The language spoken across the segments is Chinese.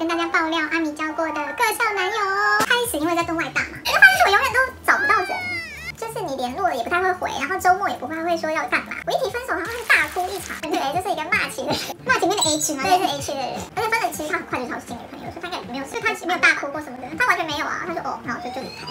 跟大家爆料阿米交过的各校男友哦。开始因为在跟外大嘛，就发现我永远都找不到人，就是你联络了也不太会回，然后周末也不会说要干嘛。我一提分手，然后他就大哭一场。对，就是一个骂情的人，骂情面的 H 嘛，对，是 H 的人。而且分手其实他很快就找新女朋友，所以他应该没有，就他没有大哭过什么的，他完全没有啊，他就然后就离开。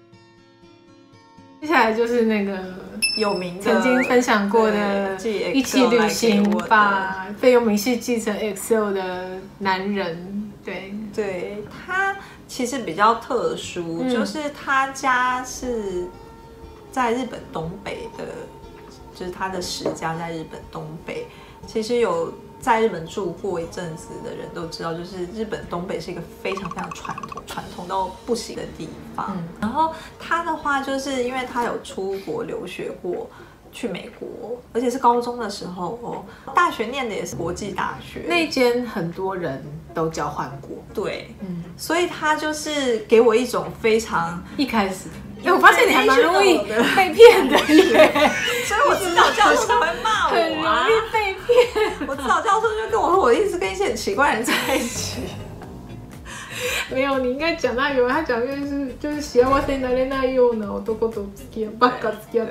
接下来就是那个有名的曾经分享过的一起旅行把费用明细寄成 Excel 的男人， 对，他其实比较特殊，就是他家是在日本东北的，就是他的实家在日本东北。其实有在日本住过一阵子的人都知道，就是日本东北是一个非常非常传统到不行的地方。然后他的话，就是因为他有出国留学过，去美国，而且是高中的时候哦，大学念的也是国际大学， 那间很多人都交换过。 对，所以他就是给我一种非常一开始。我发现你还蛮容易被骗的耶， 所以我指导教授才会骂我、啊， 很容易被骗。 我指导教授就跟我说，我一直跟一些很奇怪的人在一起。 没有，你应该讲他原文，他讲就是幸せなれないような男と付き合う、ばっか付き合って。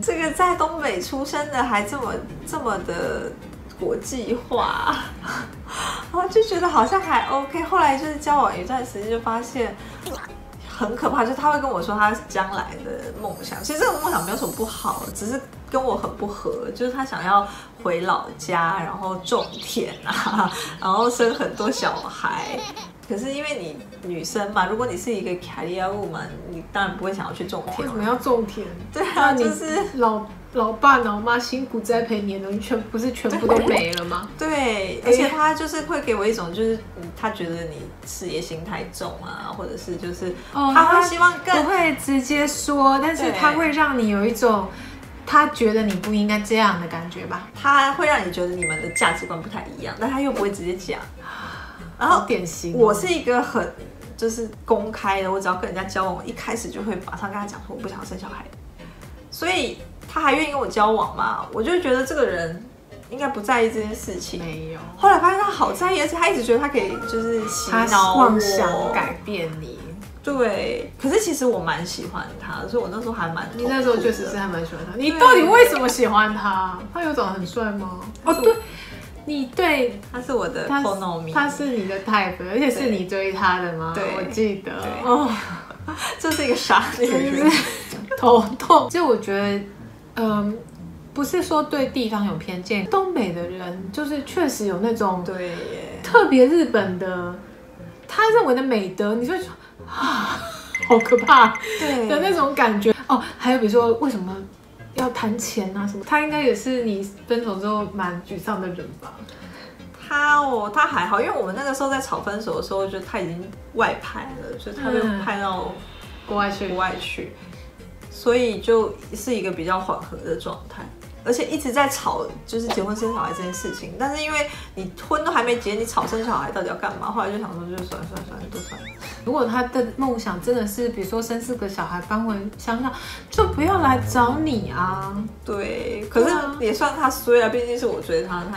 这个在东北出生的还这么的国际化，然后就觉得好像还 OK。后来就是交往一段时间，就发现很可怕，就是他会跟我说他将来的梦想。其实这个梦想没有什么不好，只是跟我很不合。就是他想要回老家，然后种田啊，然后生很多小孩。可是因为你女生嘛，如果你是一个 career woman， 你当然不会想要去种田。 为什么要种田？ 对啊，就是老爸老妈辛苦栽培你的东西，不是全部都没了吗？ 对，而且他就是会给我一种，就是他觉得你事业心太重啊，或者是就是他会希望更不会直接说，但是他会让你有一种他觉得你不应该这样的感觉吧？ 他会让你觉得你们的价值观不太一样，但他又不会直接讲。然后典型， 我是一个很就是公开的，我只要跟人家交往，我一开始就会马上跟他讲说我不想生小孩，所以他还愿意跟我交往嘛？我就觉得这个人应该不在意这件事情。 没有， 后来发现他好在意，而且他一直觉得他可以就是洗脑我， 妄想改变你。 对，可是其实我蛮喜欢他，所以我那时候还蛮…… 你那时候确实是还蛮喜欢他。你到底为什么喜欢他？他有长得很帅吗？哦，对。你对他是我的 Konomi， 他是你的 type， 而且是你追他的吗？ 对， 我记得。 哦，这是一个傻女人， 头痛。就我觉得，不是说对地方有偏见，东北的人就是确实有那种对耶特别日本的他认为的美德，你就会啊，好可怕的那种感觉哦。还有比如说为什么？要谈钱啊什么，他应该也是你分手之后蛮沮丧的人吧？ 他还好，因为我们那个时候在吵分手的时候，就他已经外派了，就他被派到国外去， 所以就是一个比较缓和的状态。而且一直在吵，就是结婚生小孩这件事情。但是因为你婚都还没结，你吵生小孩到底要干嘛？后来就想说，就算了，都算了。 如果他的梦想真的是，比如说生4个小孩搬回乡下，就不要来找你啊。 对，可是也算他衰了，毕竟是我追他，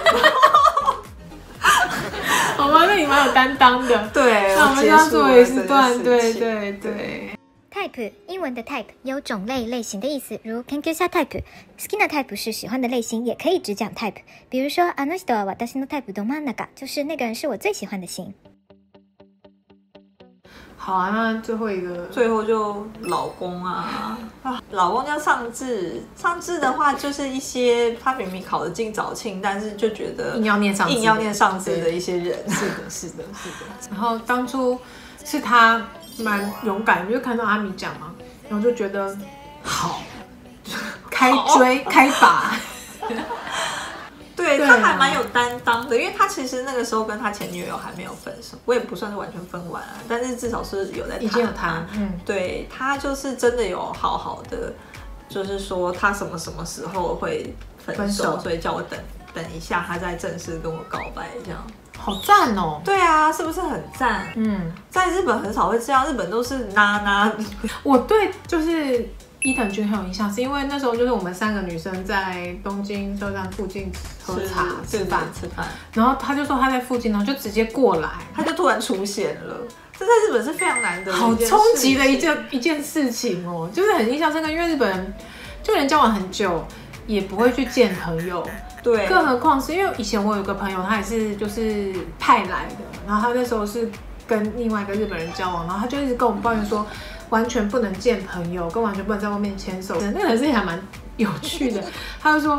好吧，那你蛮有担当的。对，那我们要做一段，对。 type 英文的 type 有种类类型的意思，如 Kenkyu type， 好きな type 是喜欢的类型，也可以只讲 type。比如说あの人は私の type ど真ん中，就是那个人是我最喜欢的型。 好啊，那最后就老公啊，老公叫上智的话，就是一些他明明考得进早庆，但是就觉得硬要念上智的一些人。 是的。然后当初是他蛮勇敢，就看到阿米讲嘛，然后就觉得好，开拔。 对，他还蛮有担当的，因为他其实那个时候跟他前女友还没有分手，我也不算是完全分完啊，但是至少是有在谈， 已经有谈。 对，他就是真的有好好的，就是说他什么时候会分手，所以叫我等一下，他再正式跟我告白，这样。 好赞哦！ 对啊，是不是很赞？在日本很少会这样，日本都是我对，就是伊藤君很有印象，是因为那时候就是我们3个女生在东京车站附近喝茶吃饭，然后他就说他在附近，然后就直接过来， 他就突然出现了。这在日本是非常难得的， 好冲击的一件事情哦，就是很印象深刻，因为日本人就连交往很久也不会去见朋友。 对， 更何况是因为以前我有个朋友，他也是就是派来的，然后他那时候是跟另外一个日本人交往，然后他就一直跟我们抱怨说，完全不能见朋友，跟完全不能在外面牵手。那个事情还蛮有趣的，他就说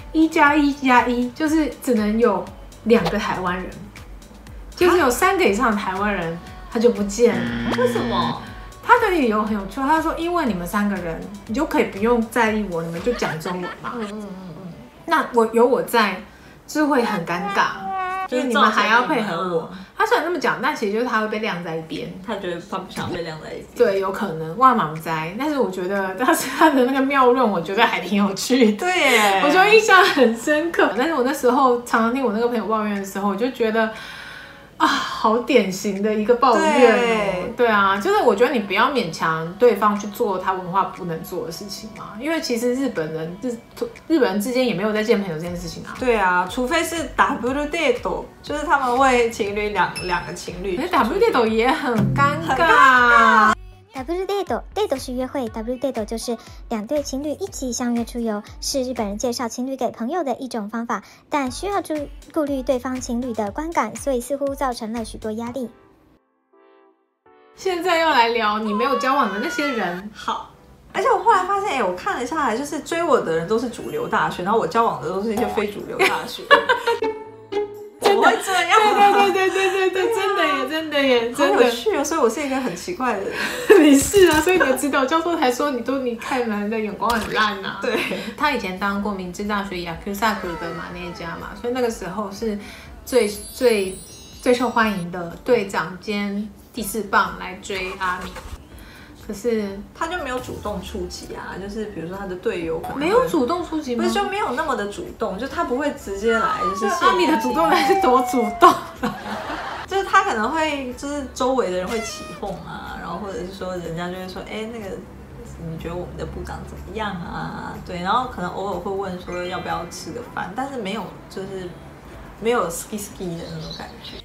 1+1+1就是只能有2个台湾人，就是有3个以上的台湾人他就不见了。 为什么？ 他的理由很有趣，他说因为你们3个人，你就可以不用在意我，你们就讲中文嘛。那我在，就会很尴尬，就是你们还要配合我。他虽然这么讲，但其实就是他会被晾在一边。 他觉得他不想被晾在一边。 对，有可能万忙哉。但是我觉得他的那个妙论，我觉得还挺有趣的。 对耶， 我就印象很深刻。但是我那时候常常听我那个朋友抱怨的时候，我就觉得。啊，好典型的一个抱怨哦。对啊，就是我觉得你不要勉强对方去做他文化不能做的事情嘛，因为其实日本人之间也没有在见朋友这件事情啊。 对啊，除非是 double date， 就是他们为情侣两个情侣， 可是 double date 也很尴尬。 double date 是约会 ，double date 就是2对情侣一起相约出游，是日本人介绍情侣给朋友的一种方法，但需要顾虑对方情侣的观感，所以似乎造成了许多压力。 现在要来聊你没有交往的那些人。 好，而且我后来发现，我看了下来，就是追我的人都是主流大学，然后我交往的都是一些非主流大学。怎么会这样？ 对，真的耶， 好有趣哦！所以我是一个很奇怪的人。 你是啊，所以你的指导教授才说你看人的眼光很烂啊。 对， 他以前当过明治大学雅库萨克的马内加嘛，所以那个时候是最受欢迎的队长兼第4棒来追阿米。可是他就没有主动出击啊，就是比如说他的队友可能没有主动出击吗？ 不是，就没有那么的主动，就他不会直接来，就是阿米的主动来是多主动？ 就是他可能会，就是周围的人会起哄啊，然后或者是说人家就会说，哎，那个你觉得我们的部长怎么样啊？对，然后可能偶尔会问说要不要吃个饭，但是没有就是没有 ski 的那种感觉。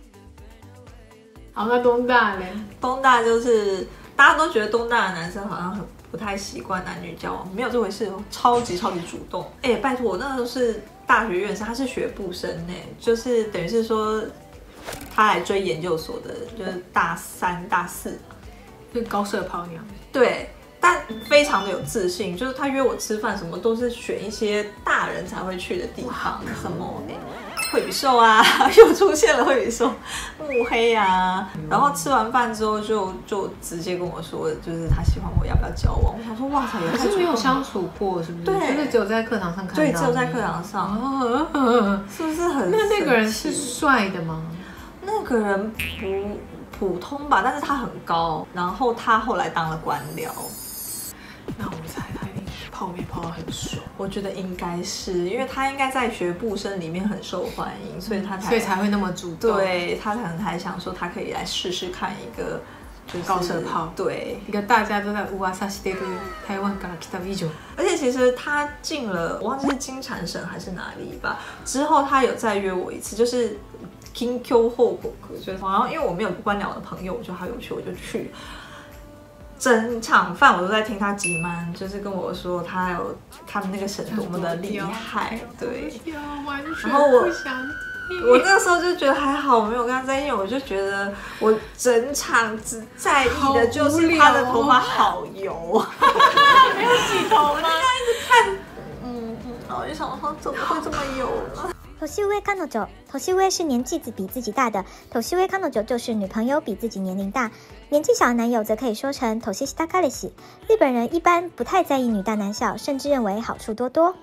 好，那东大嘞？ 东大就是大家都觉得东大的男生好像很不太习惯男女交往，没有这回事，超级主动。哎，拜托，我那时候是大学院生，他是学部生呢，就是等于是说他来追研究所的，就是大3、大4， 就高射炮那样。 对，但非常的有自信，就是他约我吃饭什么都是选一些大人才会去的地方，什么惠比寿啊，又出现了惠比寿、慕黑啊，然后吃完饭之后就直接跟我说，就是他喜欢我，要不要交往？我想说，哇塞，也太可是没有相处过，是不是？ 对， 就是只有在课堂上看到。 对，只有在课堂上，是不是很？ 那个人是帅的吗？ 那个人普通吧，但是他很高，然后他后来当了官僚。 那我猜他一定泡面泡得很爽。 我觉得应该是，因为他应该在学部生里面很受欢迎，所以他才会那么主动。 对，他可能还想说他可以来试试看一个就是高射炮， 对， 一个大家都在噂してる台湾から来た以上。 而且其实他进了，我忘记是金产省还是哪里吧，之后他有再约我一次，就是緊急報告，就是然后因为我没有官僚的朋友，我觉得好有趣，我就去。整场饭我都在听他急慢，就是跟我说他们那个省多么的厉害，对。然后我那时候就觉得还好，我没有跟他在一起，我就觉得我整场只在意的就是他的头发好油， 没有洗头吗？ 我就这样一直看，然后我就想说怎么会这么油呢？ 年上彼女，年上是年纪比自己大的，年上彼女就是女朋友比自己年龄大，年纪小的男友则可以说成年下彼氏。日本人一般不太在意女大男小，甚至认为好处多多。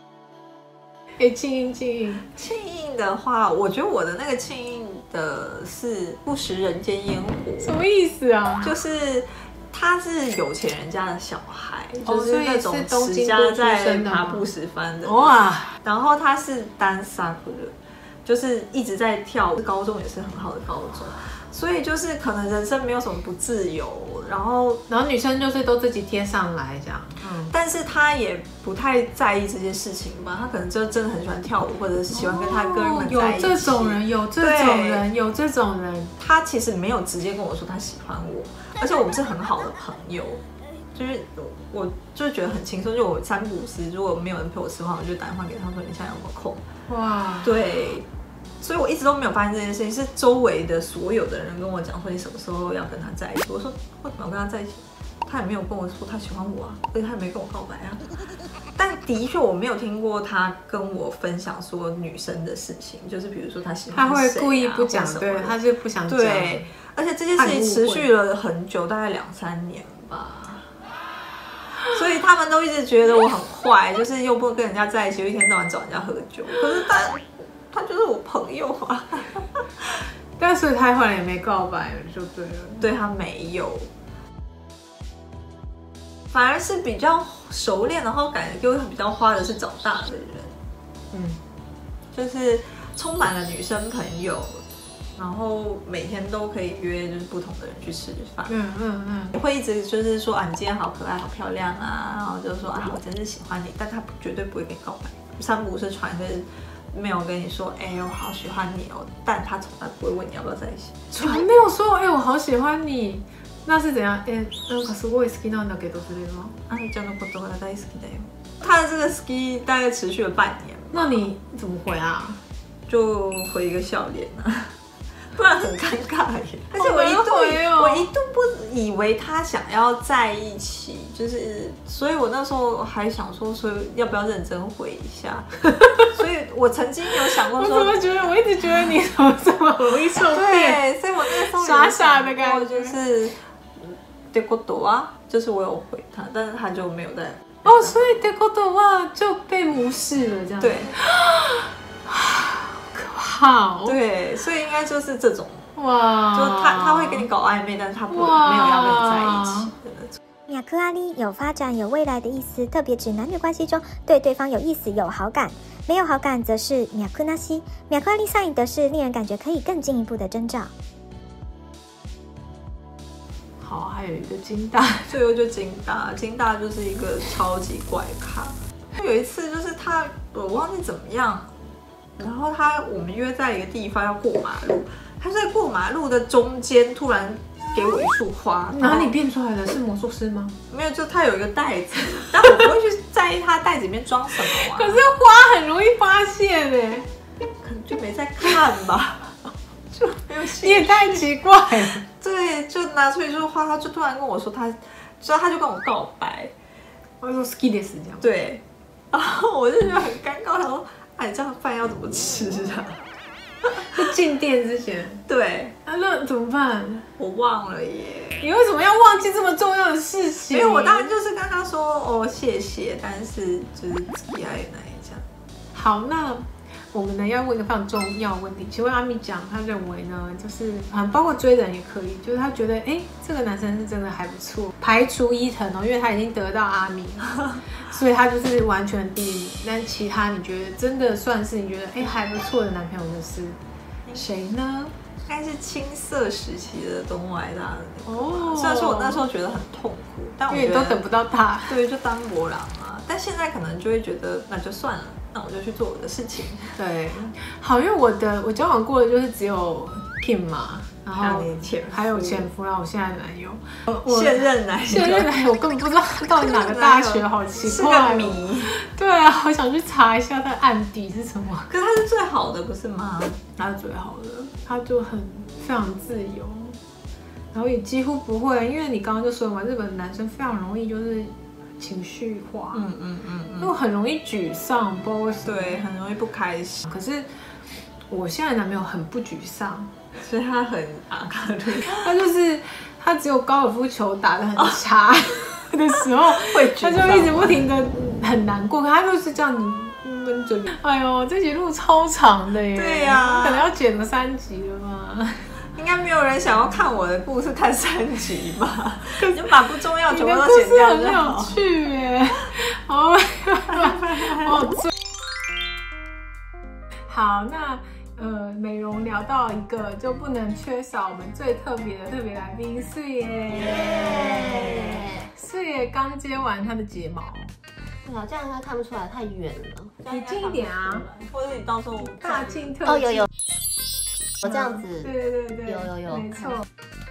庆应的话，我觉得我的那个庆应的是不食人间烟火。 什么意思啊？ 就是他是有钱人家的小孩，就是那种持家在爬布什番的哇。然后他是单萨克的，就是一直在跳，高中也是很好的高中。 所以就是可能人生没有什么不自由，然后女生就是都自己贴上来这样， 但是他也不太在意这件事情吧，他可能就真的很喜欢跳舞，或者是喜欢跟他哥们在一起。 有这种人，有这种人。 他其实没有直接跟我说他喜欢我，而且我们是很好的朋友，就是我就觉得很轻松，就我3不5时如果没有人陪我吃饭，我就打电话给他说你现在有没有空？ 哇， 对。所以我一直都没有发现这件事情，是周围的所有的人跟我讲说你什么时候要跟他在一起。我说为什么要跟他在一起？他也没有跟我说他喜欢我啊，而且他也没跟我告白啊。但的确我没有听过他跟我分享说女生的事情，就是比如说他喜欢谁啊， 他会故意不讲，对，他就不想讲。 对，而且这件事情持续了很久，大概2、3年吧。所以他们都一直觉得我很坏，就是又不跟人家在一起，又一天到晚找人家喝酒。可是他就是我朋友啊。 但是他后来也没告白就对了， 对他没有，反而是比较熟练，然后感觉给我比较花的是长大的人，就是充满了女生朋友，然后每天都可以约就是不同的人去吃饭，我会一直就是说啊你今天好可爱好漂亮啊，然后就说啊我真是喜欢你，但他绝对不会跟你告白，3不5时传个没有跟你说，我好喜欢你哦，但他从来不会问你要不要在一起。 从没有说，我好喜欢你，那是怎样？なんかすごい好きなんだけど之类的吗？ あのちゃんのことが大好きだよ。他的这个 ski 大概持续了半年。 那你怎么回啊？ 就回一个笑脸啊。不然很尴尬耶。而且我一度不以为他想要在一起，就是所以我那时候还想说，所以要不要认真回一下？所以我曾经有想过说， 我一直觉得你怎么这么容易受骗？ 对，所以我那时候傻傻的感觉， 就是对过多啊，就是我有回他，但是他就没有在。 所以对过多话就被无视了，这样对。 好， 对，所以应该就是这种哇， 就他会跟你搞暧昧，但是他没有要跟你在一起的那种。 脈あり有发展、有未来的意思，特别指男女关系中对对方有意思、有好感。没有好感则是脈なし。脈ありサイン的是令人感觉可以更进一步的征兆。 好，还有一个金大， 最后就金大就是一个超级怪咖。有一次就是我忘记怎么样。然后我们约在一个地方要过马路，他在过马路的中间突然给我一束花。 哪里变出来的？是魔术师吗？ 没有，就他有一个袋子，但我不会去在意他袋子里面装什么啊。 可是花很容易发现哎， 可能就没在看吧，就没有。 你也太奇怪了。 对，就拿出一束花，他就突然跟我说他就跟我告白， 我说好きです这样。 对，然后我就觉得很尴尬，他说。你这样饭要怎么吃啊？ 是进店之前。 对， 那怎么办？ 我忘了耶。 你为什么要忘记这么重要的事情？ 因为我当然就是跟他说谢谢，但是就是付き合えない这样。 好，那我们呢要问一个非常重要的问题，请问阿咪讲，他认为呢，就是包括追人也可以，就是他觉得这个男生是真的还不错，排除伊藤因为他已经得到阿咪了。所以他就是完全第一名，但其他你觉得真的算是你觉得还不错的男朋友的是谁呢？ 应该是青涩时期的东外大的那个。虽然说我那时候觉得很痛苦，但我觉得因为你都等不到他。 对，就当博朗啊。但现在可能就会觉得那就算了，那我就去做我的事情。 对，好，因为我交往过的就是只有 Kim 嘛。然后还有前夫，然后我现在男友， 现任男友， 我根本不知道他到底哪个大学，好奇怪， 是个谜。 对啊，好想去查一下他的案底是什么。 可是他是最好的，不是吗？ 他是最好的，他就非常自由，然后也几乎不会，因为你刚刚就说嘛，日本男生非常容易就是情绪化，因为很容易沮丧，不知道为什么， 对，很容易不开心。 可是我现在男朋友很不沮丧。 所以他很他只有高尔夫球打得很差的时候，他就一直不停的很难过。可他就是这样闷着。哎呦，这集路超长的耶！ 对呀， 可能要剪个3集了吧？ 应该没有人想要看我的故事看3集吧？你就把不重要全部都剪掉就好。 你的故事很有趣耶！好，那美容聊到一个就不能缺少我们最特别的特别来宾四爷。四爷刚接完他的睫毛， 对啊，这样他看不出来太远了。 你近一点啊， 或者你到时候大镜特哦，有，我这样子， 对， 有， 没错。